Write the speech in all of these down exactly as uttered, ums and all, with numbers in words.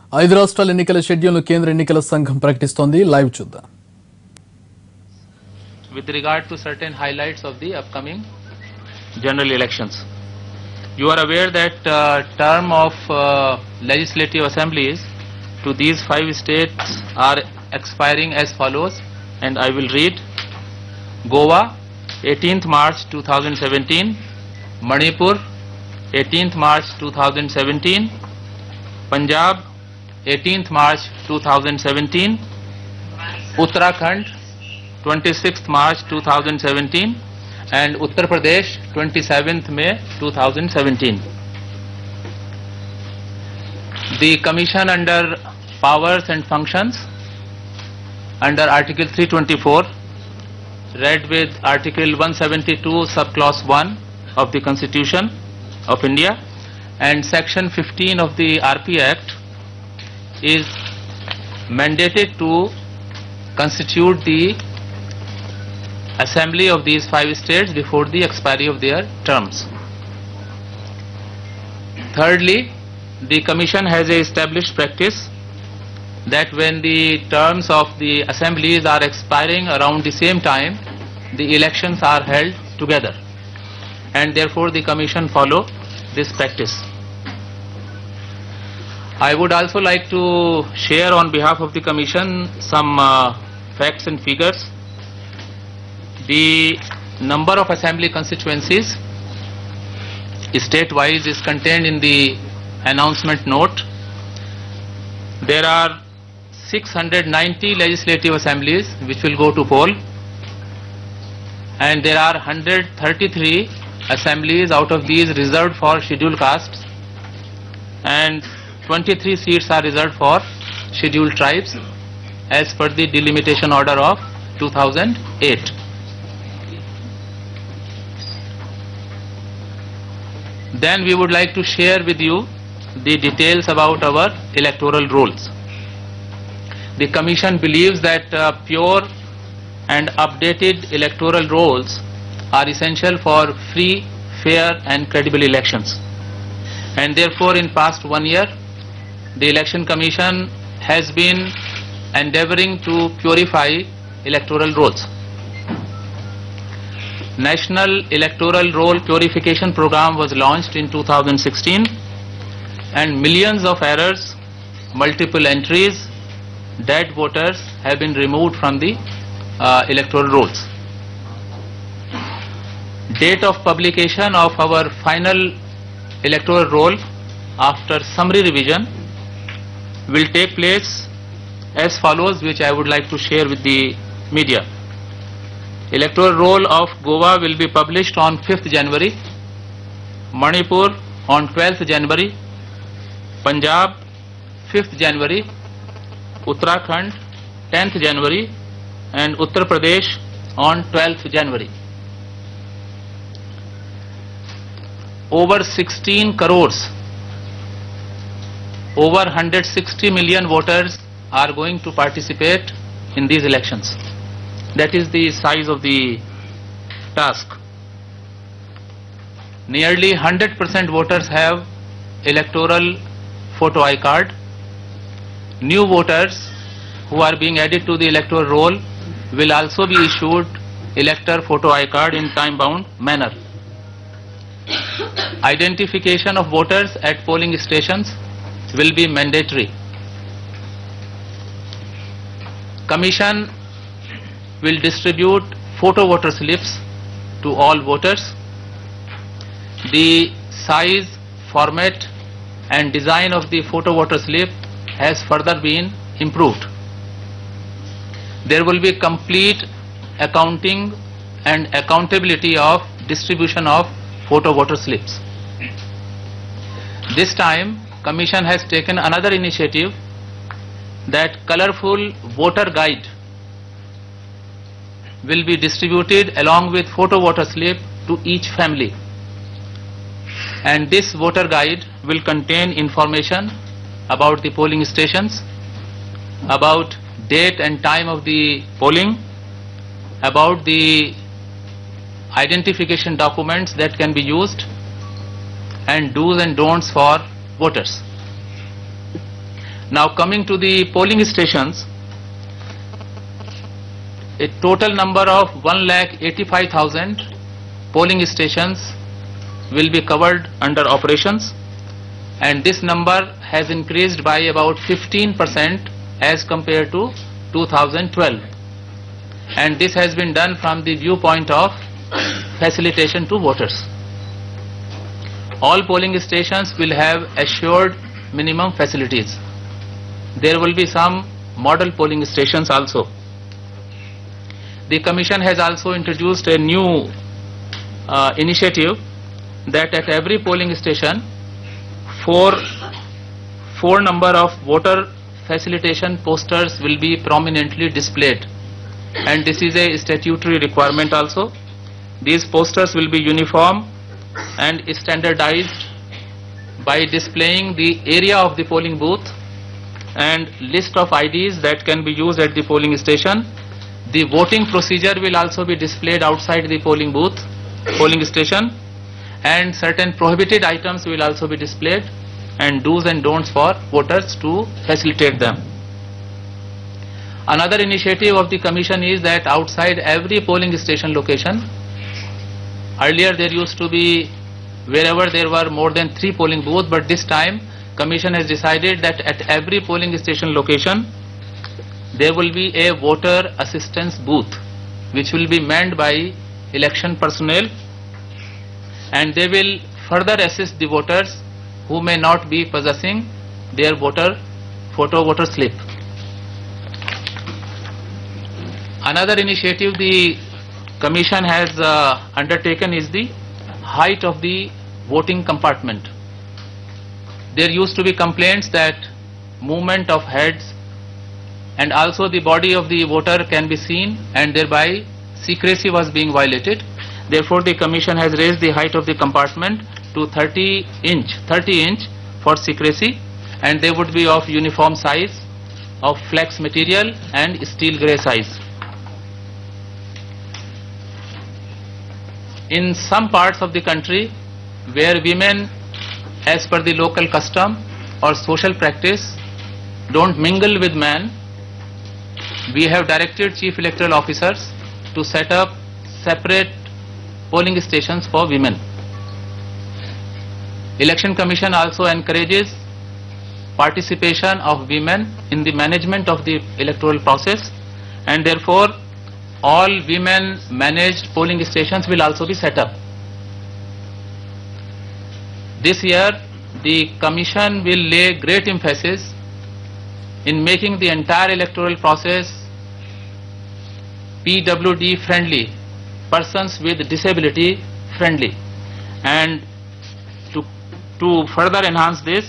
ఐదు రాష్ట్రాల ఎన్నికల షెడ్యూల్ను కేంద్ర ఎన్నికల సంఘం ప్రకటిస్తోంది. లైవ్ చూద్దాం. With regard to certain highlights of the upcoming general elections, you are aware that uh, term of uh, legislative assemblies to these five states are expiring as follows, and I will read. Goa, eighteenth March two thousand seventeen, Manipur, eighteenth March two thousand seventeen, Punjab, eighteenth March two thousand seventeen, Uttarakhand, twenty-sixth March two thousand seventeen, and Uttar Pradesh, twenty-seventh May two thousand seventeen. The Commission under powers and functions under Article three twenty-four, read with Article one seventy-two subclause one of the Constitution of India and Section fifteen of the R P Act, is mandated to constitute the assembly of these five states before the expiry of their terms. Thirdly, the Commission has a established practice that when the terms of the assemblies are expiring around the same time, the elections are held together, and therefore the Commission follow this practice. I would also like to share on behalf of the Commission some uh, facts and figures. The number of assembly constituencies state-wise is contained in the announcement note. There are six hundred ninety legislative assemblies which will go to poll, and there are one hundred thirty-three assemblies out of these reserved for scheduled castes, and twenty-three seats are reserved for scheduled tribes as per the delimitation order of two thousand eight. Then we would like to share with you the details about our electoral rolls. The Commission believes that uh, pure and updated electoral rolls are essential for free, fair and credible elections, and therefore in past one year the Election Commission has been endeavoring to purify electoral rolls. National Electoral Roll Purification Program was launched in two thousand sixteen, and millions of errors, multiple entries, dead voters have been removed from the uh, electoral rolls. Date of publication of our final electoral roll after summary revision will take place as follows, which I would like to share with the media. Electoral roll of Goa will be published on fifth January, Manipur on twelfth January, Punjab fifth January, Uttarakhand tenth January, and Uttar Pradesh on twelfth January. Over sixteen crores, over one hundred sixty million voters are going to participate in these elections. That is the size of the task. Nearly one hundred percent voters have electoral photo I card. New voters who are being added to the electoral roll will also be issued elector photo I card in time-bound manner. Identification of voters at polling stations will be mandatory. Commission will distribute photo voter slips to all voters. The size, format and design of the photo voter slip has further been improved. There will be complete accounting and accountability of distribution of photo voter slips. This time Commission has taken another initiative, that colorful voter guide will be distributed along with photo voter slip to each family, and this voter guide will contain information about the polling stations, about date and time of the polling, about the identification documents that can be used, and do's and don'ts for voters. Now coming to the polling stations, a total number of one lakh eighty-five thousand polling stations will be covered under operations, and this number has increased by about fifteen percent as compared to two thousand twelve, and this has been done from the viewpoint of facilitation to voters. All polling stations will have assured minimum facilities. There will be some model polling stations also. The Commission has also introduced a new uh, initiative that at every polling station, four, four number of voter facilitation posters will be prominently displayed, and this is a statutory requirement also. These posters will be uniform and standardized by displaying the area of the polling booth and list of I Ds that can be used at the polling station. The voting procedure will also be displayed outside the polling booth, polling station, and certain prohibited items will also be displayed, and do's and don'ts for voters to facilitate them. Another initiative of the Commission is that outside every polling station location, earlier there used to be wherever there were more than three polling booths, but this time Commission has decided that at every polling station location there will be a voter assistance booth which will be manned by election personnel, and they will further assist the voters who may not be possessing their voter photo voter slip. Another initiative the Commission has uh, undertaken is the height of the voting compartment. There used to be complaints that movement of heads and also the body of the voter can be seen, and thereby secrecy was being violated. Therefore, the Commission has raised the height of the compartment to thirty inch for secrecy, and they would be of uniform size, of flex material and steel grey size. In some parts of the country where women, as per the local custom or social practice, don't mingle with men, we have directed Chief Electoral Officers to set up separate polling stations for women. Election Commission also encourages participation of women in the management of the electoral process, and therefore all women managed polling stations will also be set up. This year the Commission will lay great emphasis in making the entire electoral process P W D friendly, persons with disability friendly, and to, to further enhance this,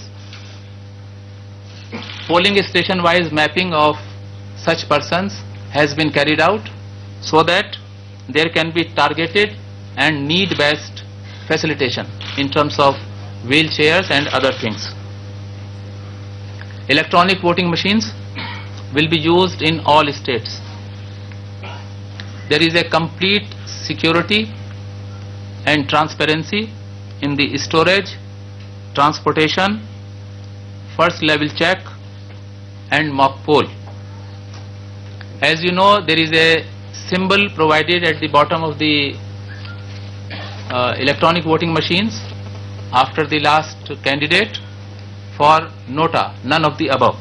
polling station wise mapping of such persons has been carried out so that there can be targeted and need based facilitation in terms of wheelchairs and other things. Electronic voting machines will be used in all states. There is a complete security and transparency in the storage, transportation, first level check and mock poll. As you know, there is a symbol provided at the bottom of the uh, electronic voting machines after the last candidate for nota, none of the above.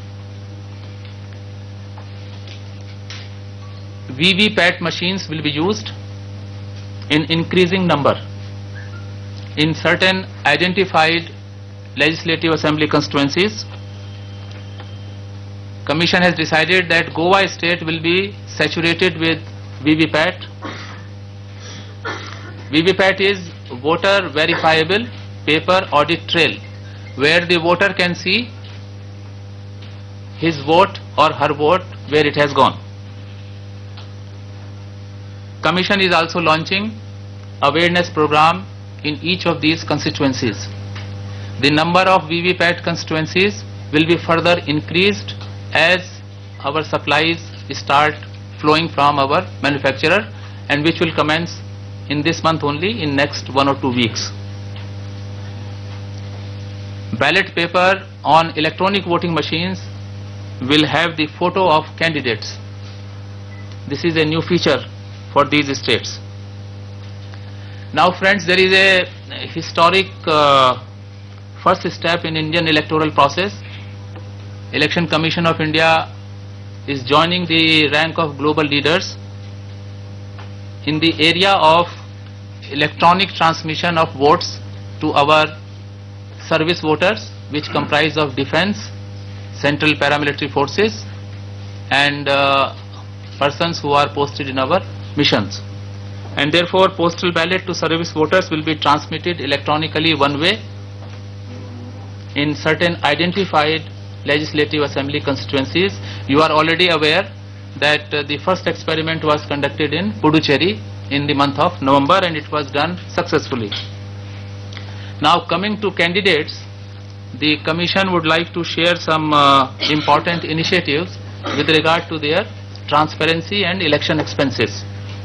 V V P A T machines will be used in increasing number in certain identified legislative assembly constituencies. Commission has decided that Goa state will be saturated with V V P A T. V V P A T is voter verifiable paper audit trail, where the voter can see his vote or her vote where it has gone. Commission is also launching awareness program in each of these constituencies. The number of V V P A T constituencies will be further increased as our supplies start flowing from our manufacturer, and which will commence in this month only, in next one or two weeks. ballot paper on electronic voting machines will have the photo of candidates. This is a new feature for these states. Now friends, there is a historic uh, first step in Indian electoral process. Election Commission of India is joining the rank of global leaders in the area of electronic transmission of votes to our service voters, which comprise of defense, central paramilitary forces and uh, persons who are posted in our missions. And therefore postal ballot to service voters will be transmitted electronically one way in certain identified legislative assembly constituencies. You are already aware that uh, the first experiment was conducted in Puducherry in the month of November and it was done successfully. Now coming to candidates, the Commission would like to share some uh, important initiatives with regard to their transparency and election expenses.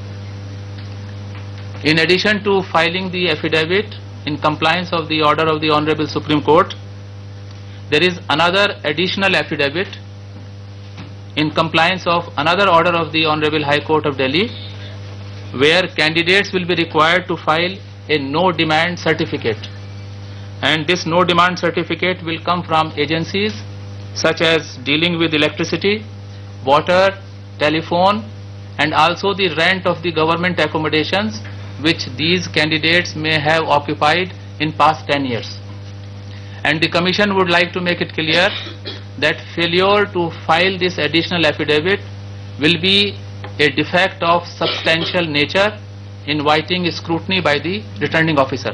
In addition to filing the affidavit in compliance of the order of the Honorable Supreme Court, there is another additional affidavit in compliance of another order of the Honorable High Court of Delhi, where candidates will be required to file a no demand certificate, and this no demand certificate will come from agencies such as dealing with electricity, water, telephone and also the rent of the government accommodations which these candidates may have occupied in past ten years. And the Commission would like to make it clear that failure to file this additional affidavit will be a defect of substantial nature, inviting scrutiny by the returning officer.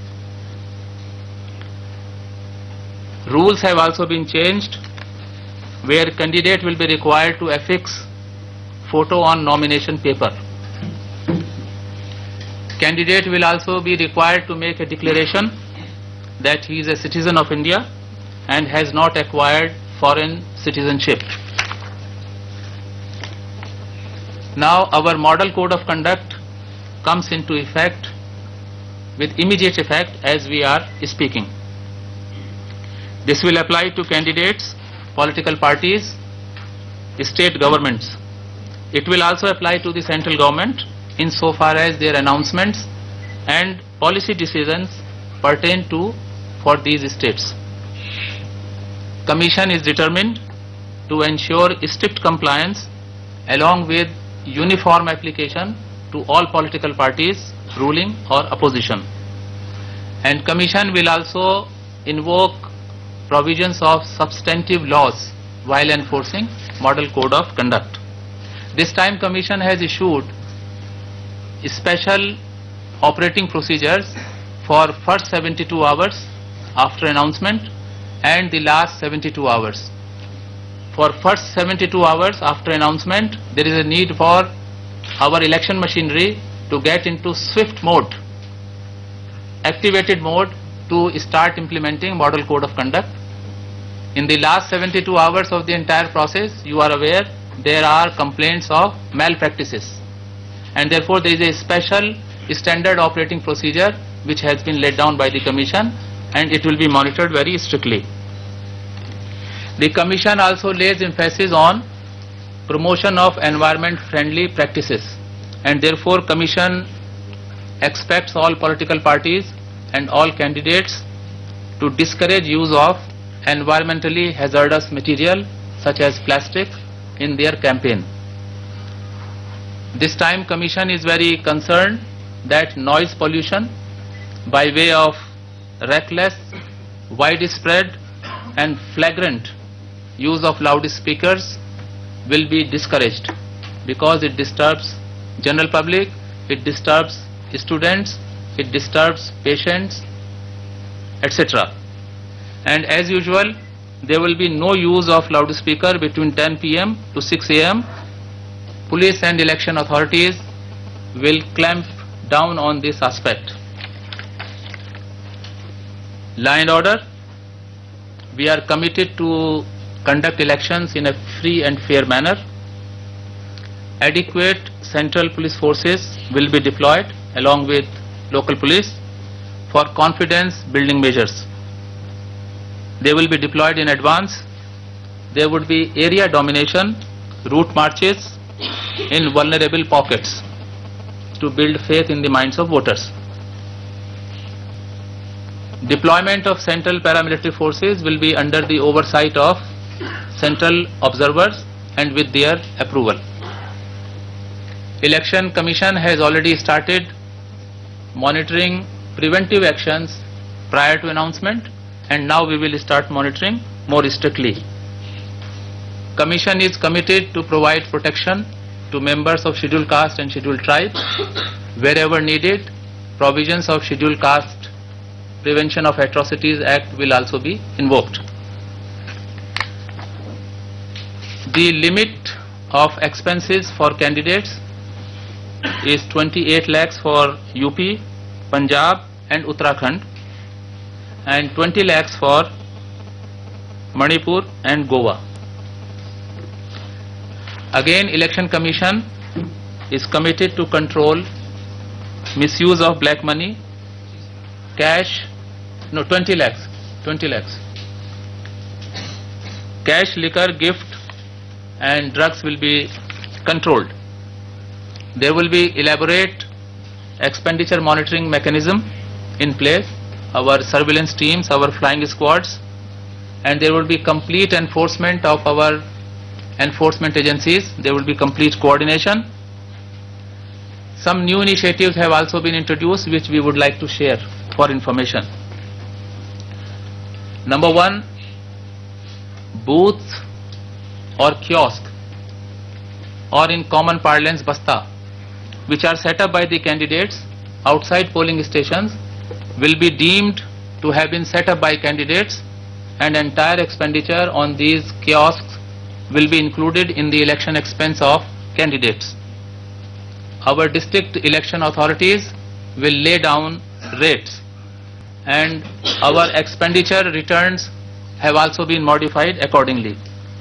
Rules have also been changed where candidate will be required to affix photo on nomination paper. Candidate will also be required to make a declaration that he is a citizen of India and has not acquired foreign citizenship. Now our model code of conduct comes into effect with immediate effect as we are speaking. This will apply to candidates, political parties, state governments. It will also apply to the central government insofar as their announcements and policy decisions pertain to for these states. Commission is determined to ensure strict compliance along with uniform application to all political parties, ruling or opposition. And Commission will also invoke provisions of substantive laws while enforcing Model Code of Conduct. This time Commission has issued special operating procedures for first seventy-two hours after announcement and the last seventy-two hours. For first seventy-two hours after announcement, there is a need for our election machinery to get into swift mode, activated mode to start implementing Model Code of Conduct. In the last seventy-two hours of the entire process, you are aware there are complaints of malpractices, and therefore there is a special standard operating procedure which has been laid down by the Commission and it will be monitored very strictly. The Commission also lays emphasis on promotion of environment friendly practices, and therefore Commission expects all political parties and all candidates to discourage use of environmentally hazardous material such as plastic in their campaign. This time Commission is very concerned that noise pollution by way of reckless, widespread and flagrant use of loudspeakers will be discouraged because it disturbs general public, it disturbs students, it disturbs patients, et cetera. And as usual, there will be no use of loudspeaker between ten P M to six A M Police and election authorities will clamp down on this aspect. Law and order. We are committed to conduct elections in a free and fair manner. Adequate central police forces will be deployed along with local police for confidence building measures. They will be deployed in advance. There would be area domination, route marches in vulnerable pockets to build faith in the minds of voters. Deployment of central paramilitary forces will be under the oversight of central observers and with their approval. Election Commission has already started monitoring preventive actions prior to announcement, and now we will start monitoring more strictly. Commission is committed to provide protection to members of scheduled caste and scheduled tribe. Wherever needed, provisions of Scheduled Caste Prevention of Atrocities Act will also be invoked. The limit of expenses for candidates is twenty-eight lakhs for U P, Punjab and Uttarakhand, and twenty lakhs for Manipur and Goa. Again, Election Commission is committed to control misuse of black money, cash, no twenty lakhs, twenty lakhs. Cash, liquor, gift and drugs will be controlled. There will be elaborate expenditure monitoring mechanism in place, our surveillance teams, our flying squads, and there will be complete enforcement of our enforcement agencies. There will be complete coordination. Some new initiatives have also been introduced which we would like to share for information. Number one, booth or kiosk, or in common parlance basta, which are set up by the candidates outside polling stations will be deemed to have been set up by candidates, and entire expenditure on these kiosks will be included in the election expense of candidates. Our district election authorities will lay down rates, and our expenditure returns have also been modified accordingly.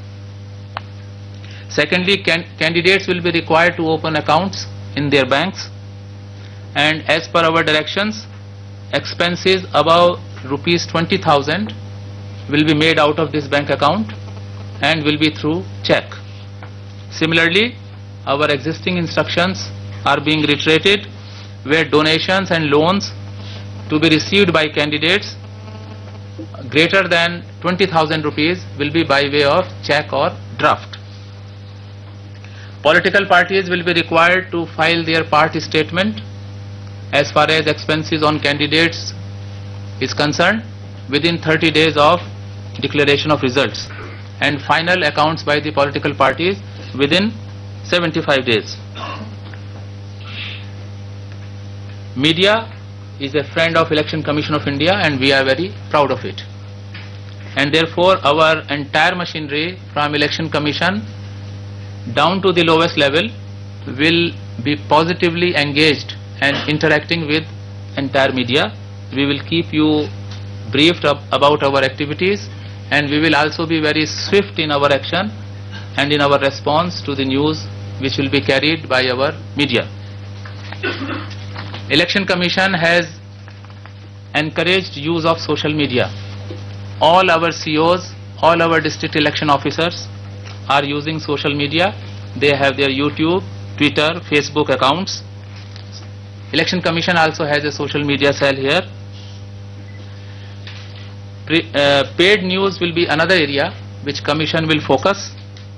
Secondly, can candidates will be required to open accounts in their banks, and as per our directions, expenses above rupees twenty thousand will be made out of this bank account and will be through check. Similarly, our existing instructions are being reiterated, where donations and loans to be received by candidates greater than twenty thousand rupees will be by way of check or draft. Political parties will be required to file their party statement as far as expenses on candidates is concerned within thirty days of declaration of results, and final accounts by the political parties within seventy-five days. Media is a friend of Election Commission of India, and we are very proud of it. And therefore, our entire machinery from Election Commission down to the lowest level will be positively engaged and interacting with entire media. We will keep you briefed up about our activities, and we will also be very swift in our action and in our response to the news which will be carried by our media. Election Commission has encouraged use of social media. All our C Os, all our district election officers are using social media. They have their YouTube, Twitter, Facebook accounts. Election Commission also has a social media cell here. Pre, uh, paid news will be another area which Commission will focus.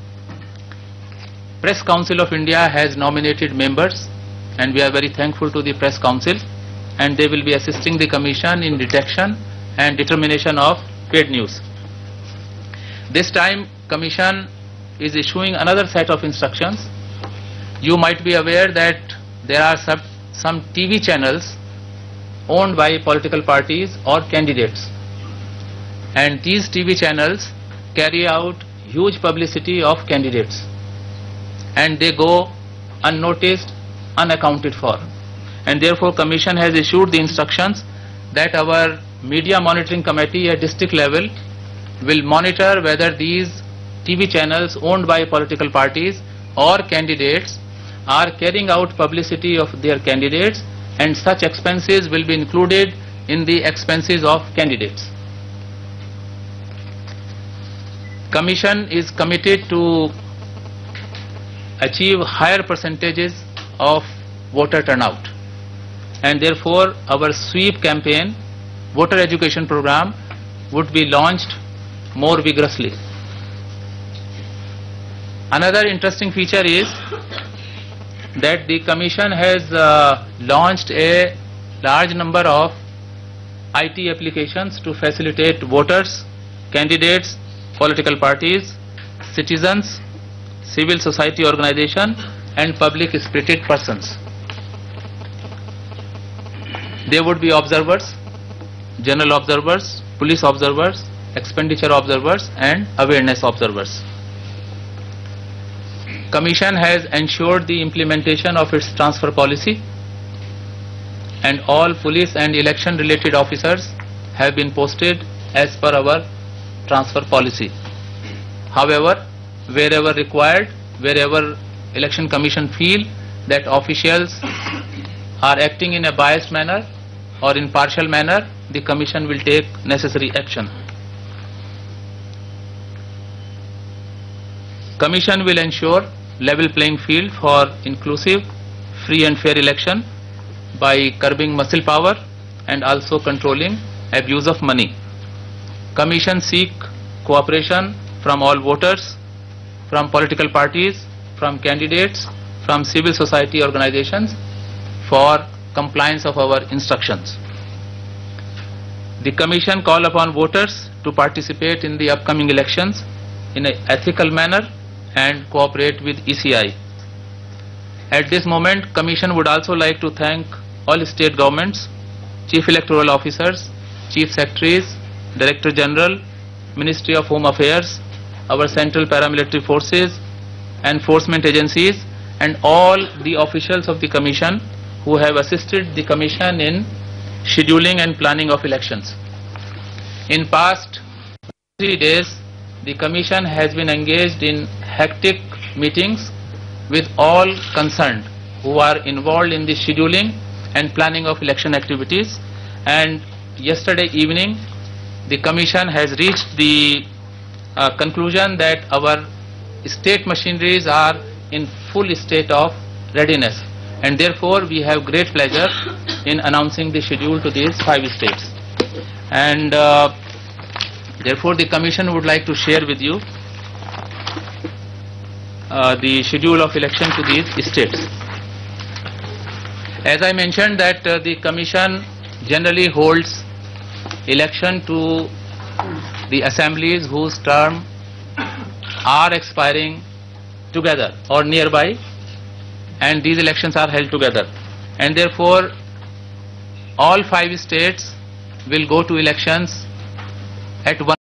Press Council of India has nominated members, and we are very thankful to the Press Council, and they will be assisting the Commission in detection and determination of paid news. This time Commission is issuing another set of instructions. You might be aware that there are some, some T V channels owned by political parties or candidates, and these T V channels carry out huge publicity of candidates, and they go unnoticed, unaccounted for, and therefore Commission has issued the instructions that our media monitoring committee at district level will monitor whether these T V channels owned by political parties or candidates are carrying out publicity of their candidates, and such expenses will be included in the expenses of candidates. Commission is committed to achieve higher percentages of voter turnout, and therefore our sweep campaign, voter education program, would be launched more vigorously. Another interesting feature is that the Commission has uh, launched a large number of I T applications to facilitate voters, candidates, political parties, citizens, civil society organization and public spirited persons. There would be observers, general observers, police observers, expenditure observers and awareness observers. Commission has ensured the implementation of its transfer policy, and all police and election related officers have been posted as per our transfer policy. However, wherever required, wherever Election Commission feel that officials are acting in a biased manner or in partial manner, the Commission will take necessary action. Commission will ensure level playing field for inclusive, free and fair election by curbing muscle power and also controlling abuse of money. Commission seek cooperation from all voters, from political parties, from candidates, from civil society organizations for compliance of our instructions. The Commission call upon voters to participate in the upcoming elections in an ethical manner and cooperate with E C I. At this moment, Commission would also like to thank all state governments, Chief Electoral Officers, Chief Secretaries, Director General, Ministry of Home Affairs, our Central Paramilitary Forces, enforcement agencies and all the officials of the Commission who have assisted the Commission in scheduling and planning of elections. In past three days, the Commission has been engaged in hectic meetings with all concerned who are involved in the scheduling and planning of election activities, and yesterday evening the Commission has reached the uh, conclusion that our state machineries are in full state of readiness, and therefore we have great pleasure in announcing the schedule to these five states. And uh, therefore the Commission would like to share with you uh, the schedule of election to these states. As I mentioned that uh, the Commission generally holds election to the assemblies whose term are expiring together or nearby, and these elections are held together, and therefore all five states will go to elections at one